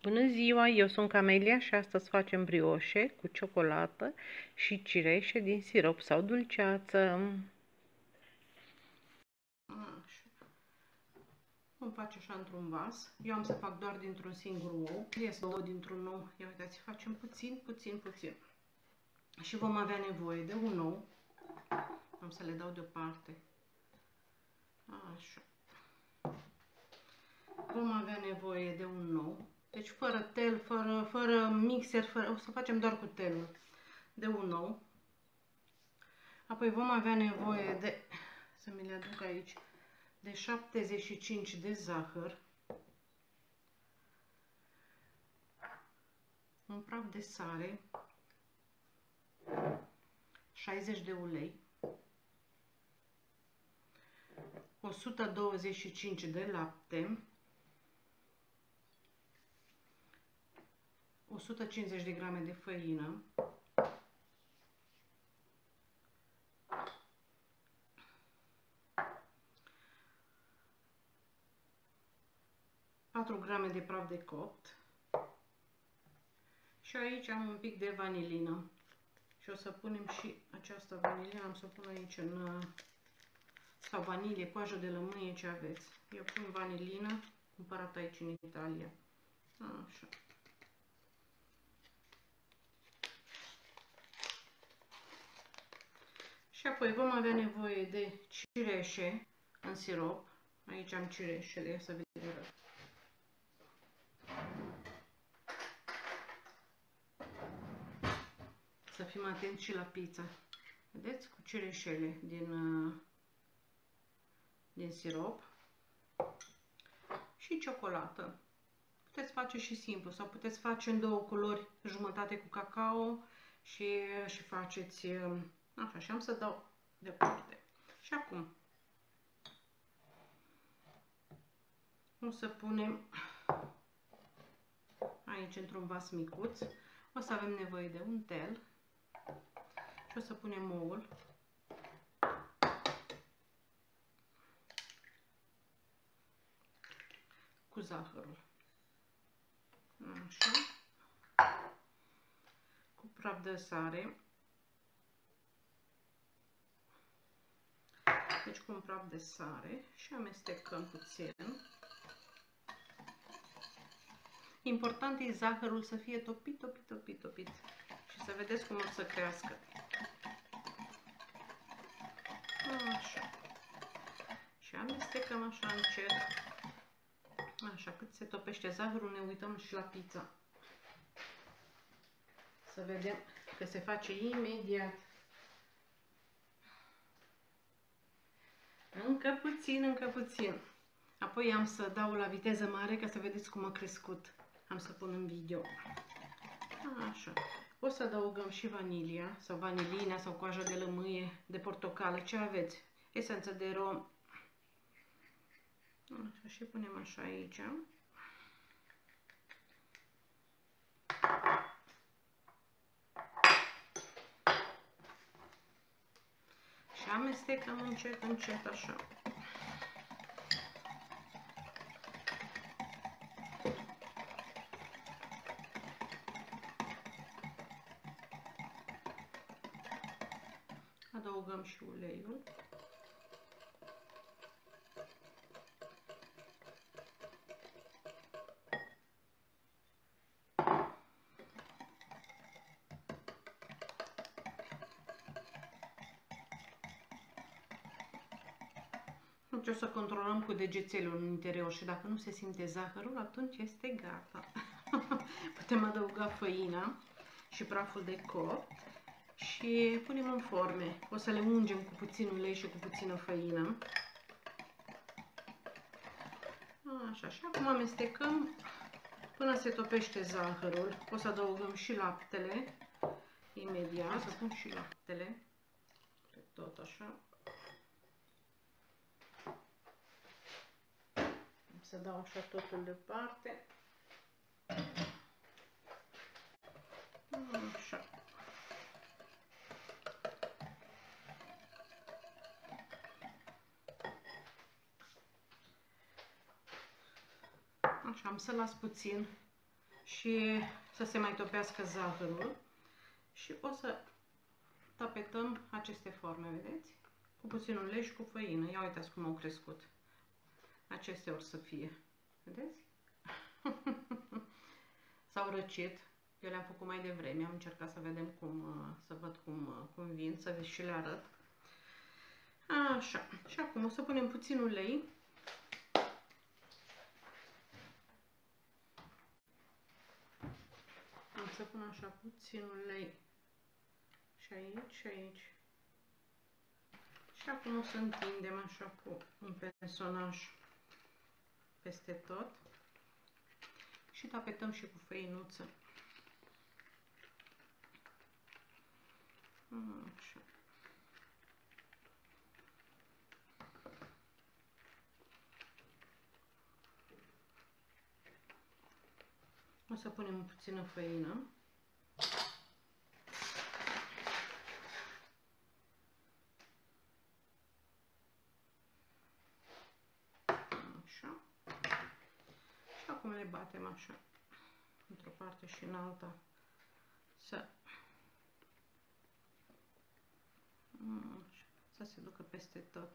Bună ziua, eu sunt Camelia și astăzi facem brioșe cu ciocolată și cireșe din sirop sau dulceață. Așa. Vom face așa într-un vas. Eu am să fac doar dintr-un singur ou. Ies două dintr-un ou. Ia uitați, facem puțin. Și vom avea nevoie de un ou. Am să le dau deoparte. Așa. Vom avea nevoie de un ou. Deci fără tel, fără mixer, o să facem doar cu telul. De un ou. Apoi vom avea nevoie de, să mi le aduc aici, de 75 de zahăr, un praf de sare, 60 de ulei, 125 de lapte, 150 de grame de făină, 4 grame de praf de copt și aici am un pic de vanilină. Și o să punem și această vanilină, am să o pun aici sau vanilie, coajă de lămâie, ce aveți. Eu pun vanilină, cumpărat aici în Italia. Așa. Și apoi vom avea nevoie de cireșe în sirop. Aici am cireșele, să vedeți. Să fim atenți și la pizza. Vedeți? Cu cireșele din sirop. Și ciocolată. Puteți face și simplu sau puteți face în două culori, jumătate cu cacao și faceți așa. Și am să dau deoparte. Și acum o să punem aici într-un vas micuț. O să avem nevoie de un tel și o să punem oul. Cu zahărul. Așa. Cu praf de sare. Deci cu un praf de sare și amestecăm puțin. Important e zahărul să fie topit. Și să vedeți cum o să crească. Așa. Și amestecăm așa încet. Așa, cât se topește zahărul, ne uităm și la pizza. Să vedem că se face imediat. Încă puțin. Apoi am să dau la viteză mare ca să vedeți cum a crescut. Am să pun în video. Așa. O să adăugăm și vanilia sau vanilina sau coaja de lămâie, de portocală, ce aveți. Esență de rom. Așa, și punem așa aici. Și amestecăm încet așa. Adăugăm și uleiul. Deci o să controlăm cu degețelul în interior și dacă nu se simte zahărul, atunci este gata. Putem adăuga făina și praful de copt și punem în forme. O să le ungem cu puțin ulei și cu puțină făină. Așa, și acum amestecăm până se topește zahărul. O să adăugăm și laptele imediat. Să pun și laptele. Tot așa. Să dau așa totul deoparte. Așa. Așa, am să las puțin și să se mai topească zahărul. Și o să tapetăm aceste forme, vedeți? Cu puțin ulei și cu făină. Ia uitați cum au crescut. Acestea or să fie. Vedeți? S-au răcit. Eu le-am făcut mai devreme. Am încercat să vedem să văd cum vin, să vi și le arăt. Așa. Și acum o să punem puțin ulei. Am să pun așa puțin ulei și aici și aici. Și acum o să întindem așa cu un personaj peste tot. Și tapetăm și cu făinuță. Așa. O să punem puțină făină. Așa. Și acum le batem așa, într-o parte și în alta, să se ducă peste tot.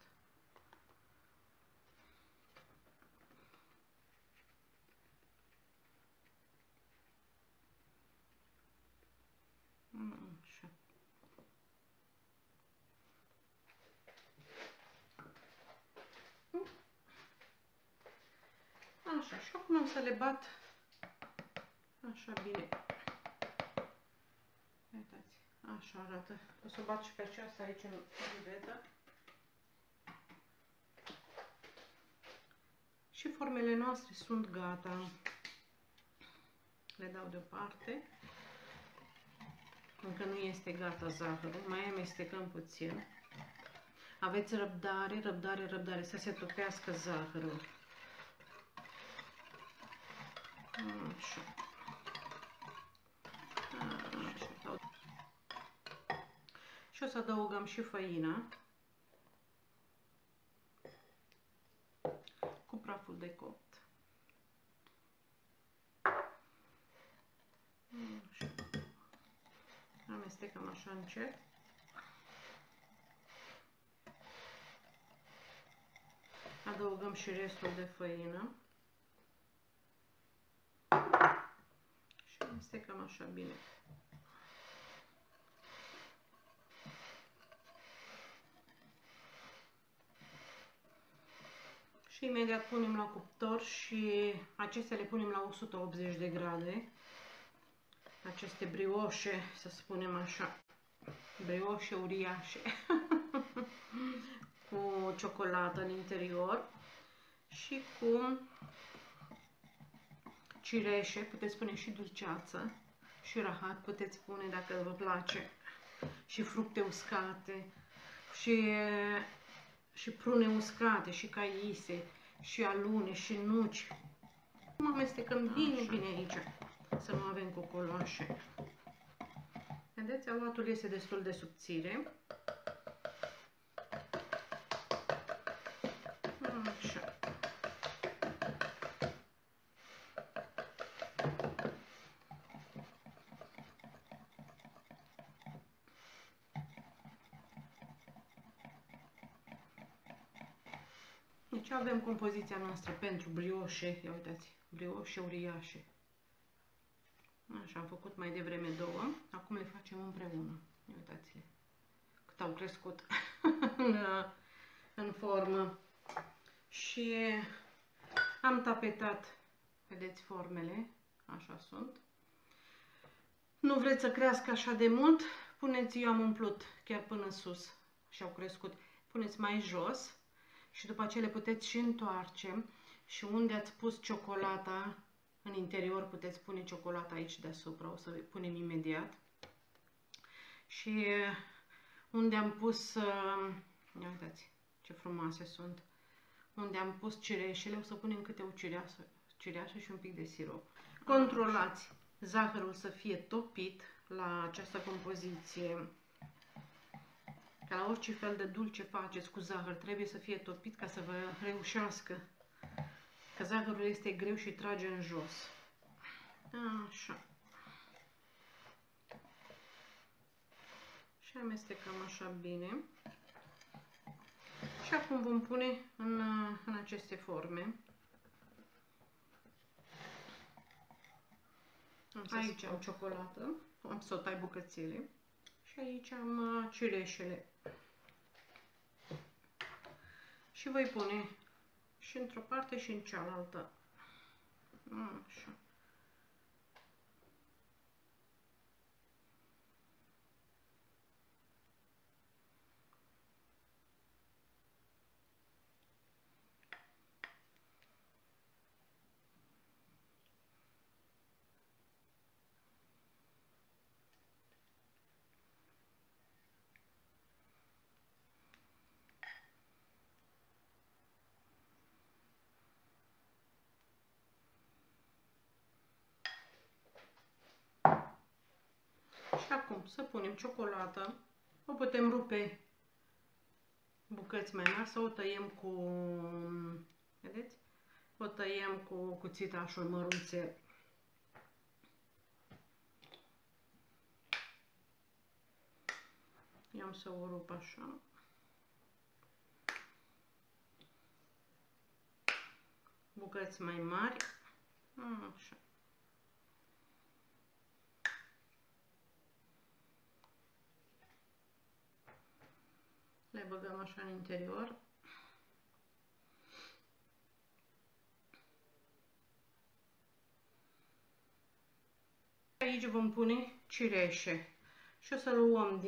Așa. Așa, și acum am să le bat așa bine. Uitați, așa arată. O să bat și pe aceasta aici în buvetă. Și formele noastre sunt gata. Le dau deoparte. Încă nu este gata zahărul, mai amestecăm puțin. Aveți răbdare, răbdare, răbdare să se topească zahărul. Așa. Așa. Și o să adăugăm și făina cu praful de copt. Așa. Amestecăm așa încet. Adăugăm și restul de făină. Și amestecăm așa bine. Și imediat punem la cuptor și acestea le punem la 180 de grade. Aceste brioșe, să spunem așa, brioșe uriașe cu ciocolată în interior și cu cireșe, puteți pune și dulceață și rahat, puteți pune dacă vă place, și fructe uscate și prune uscate și caise și alune și nuci. Amestecăm bine, bine aici, să nu avem cocoloașe. Vedeți, aluatul este destul de subțire. Așa. Deci avem compoziția noastră pentru brioșe. Ia uitați, brioșe uriașe. Așa, am făcut mai devreme două. Acum le facem împreună. Ia uitați-le cât au crescut în formă. Și am tapetat, vedeți formele, așa sunt. Nu vreți să crească așa de mult, puneți, eu am umplut chiar până sus și au crescut. Puneți mai jos și după aceea le puteți și întoarce și unde ați pus ciocolata, în interior puteți pune ciocolata aici deasupra, o să punem imediat. Și unde am pus, ia uitați ce frumoase sunt, unde am pus cireșele, o să punem câte o cireașă și un pic de sirop. Controlați zahărul să fie topit la această compoziție. Ca la orice fel de dulce faceți cu zahăr, trebuie să fie topit ca să vă reușească. Că zahărul este greu și trage în jos. Așa. Și amestecăm așa bine. Și acum vom pune în aceste forme. Aici am ciocolată, am să o tai bucățele. Și aici am cireșele. Și voi pune și într-o parte și în cealaltă. Așa. Și acum să punem ciocolată. O putem rupe bucăți mai mari sau o tăiem cu, vedeți? O tăiem cu cuțitașul mărunțel. Eu am să o rup așa. Bucăți mai mari. Așa. Le băgăm așa în interior. Aici vom pune cireșe. Și o să luăm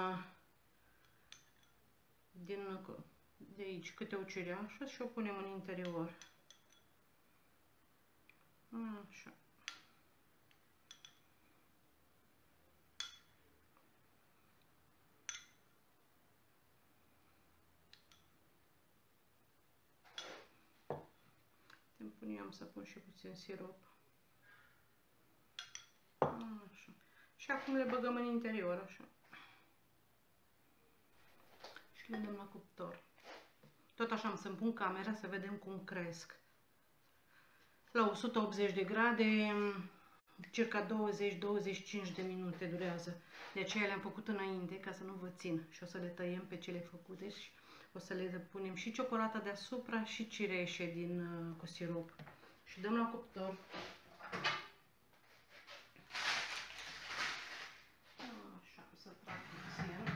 de aici câte o cireașă și o punem în interior. Așa. Eu am să pun și puțin sirop. Așa. Și acum le băgăm în interior, așa. Și le dăm la cuptor. Tot așa am să-mi pun camera să vedem cum cresc. La 180 de grade, circa 20-25 de minute durează. De aceea le-am făcut înainte, ca să nu vă țin. Și o să le tăiem pe cele făcute și o să le punem și ciocolata deasupra și cireșe cu sirop. Și dăm la cuptor. Așa, să trag puțin.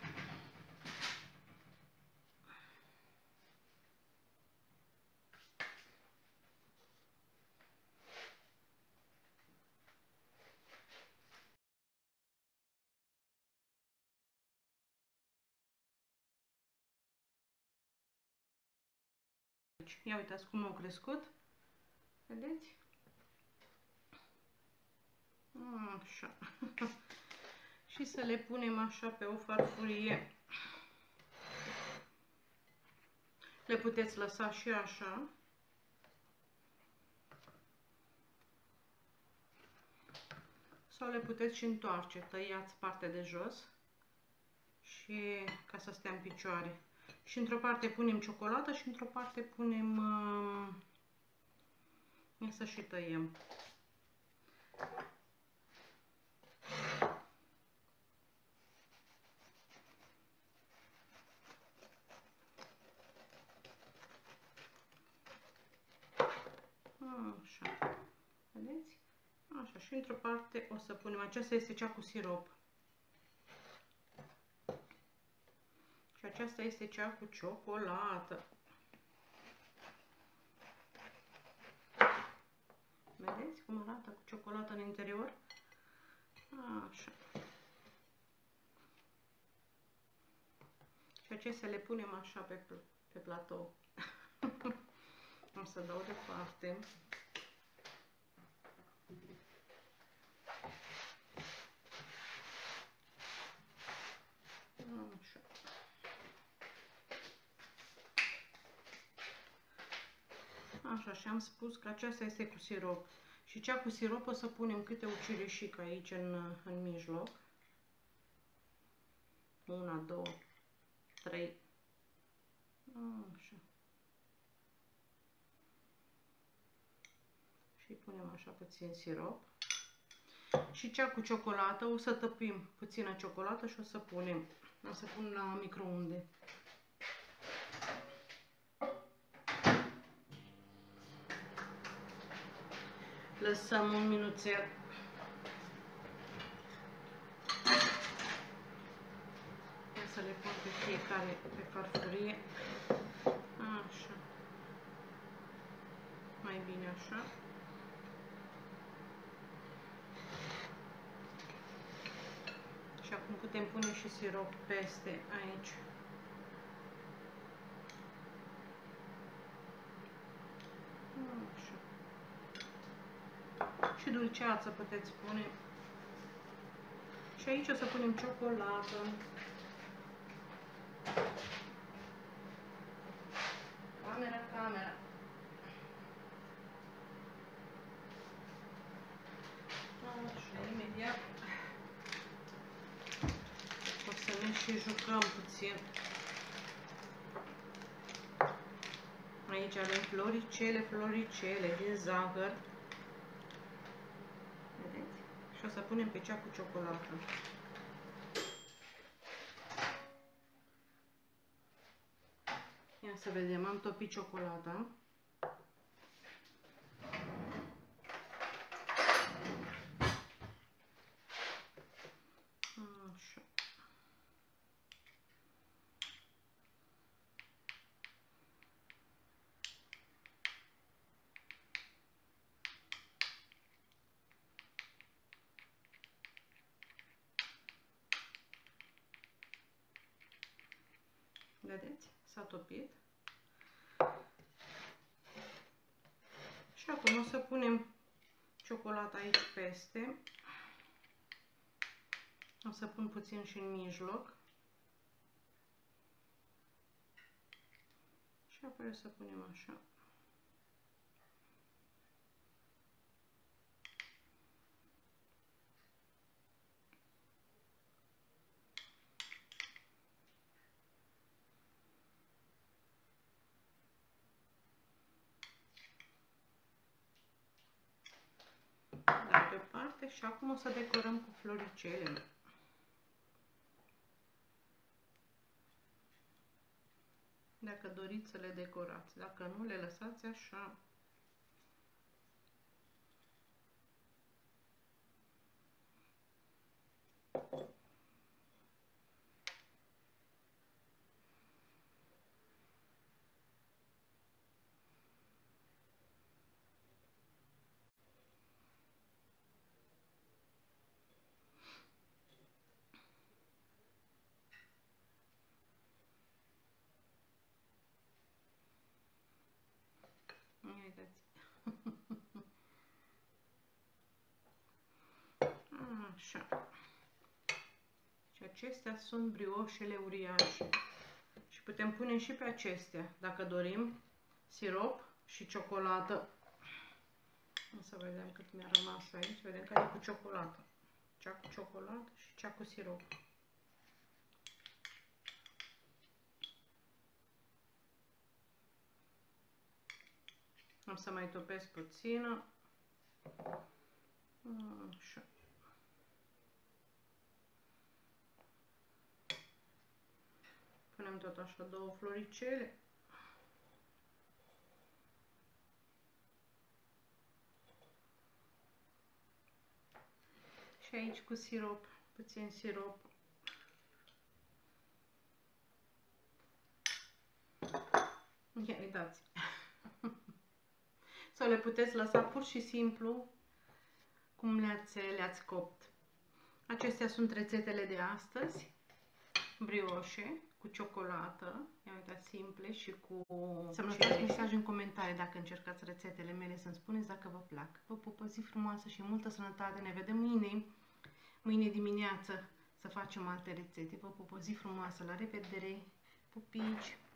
Ia uitați cum au crescut. Vedeți? Așa. Și să le punem așa pe o farfurie. Le puteți lăsa și așa. Sau le puteți și întoarce. Tăiați partea de jos și ca să stea în picioare. Și într-o parte punem ciocolată și într-o parte punem... Ia să și tăiem. Așa. Vedeți? Așa. Și într-o parte o să punem... Aceasta este cea cu sirop. Și aceasta este cea cu ciocolată. Vedeți cum arată cu ciocolată în interior? Așa. Și acestea le punem așa pe platou. O să dau deoparte. Așa. Așa, și am spus că aceasta este cu sirop. Și cea cu sirop o să punem câte o cireșică aici în mijloc. 1, 2, 3. Așa. Și punem așa puțin sirop. Și cea cu ciocolată, o să tăpim puțină ciocolată și o să punem. O să pun la microunde. Lăsăm un minuțel. Să le pun pe fiecare pe farfurie. Așa. Mai bine așa. Și acum putem pune și sirop peste aici. Așa. Și dulceață puteți pune. Și aici o să punem ciocolată. Camera. Așa, imediat o să ne și jucăm puțin. Aici avem floricele din zahăr. Vedeți? Și o să punem pe cea cu ciocolată. Ia să vedem, am topit ciocolata. Așa. Vedeți? S-a topit. Și acum o să punem ciocolata aici peste. O să pun puțin și în mijloc. Și apoi o să punem așa. Deoparte și acum o să decorăm cu floricelele. Dacă doriți să le decorați, dacă nu, le lăsați așa. Uitați. Așa. Și acestea sunt brioșele uriașe. Și putem pune și pe acestea, dacă dorim, sirop și ciocolată. O să vedem cât mi-a rămas aici. Vedem care e cu ciocolată. Cea cu ciocolată și cea cu sirop. O să mai topesc puțină. Așa. Punem tot așa două floricele. Și aici cu sirop, puțin sirop. Ia, uitați. Sau le puteți lăsa pur și simplu cum le-ați copt. Acestea sunt rețetele de astăzi. Brioșe cu ciocolată, ia uitați, simple și cu... Să-mi lăsați mesaj în comentarii dacă încercați rețetele mele, să-mi spuneți dacă vă plac. Vă pup, o zi frumoasă și multă sănătate. Ne vedem mâine dimineață să facem alte rețete. Vă pup, o zi frumoasă, la revedere, pupici!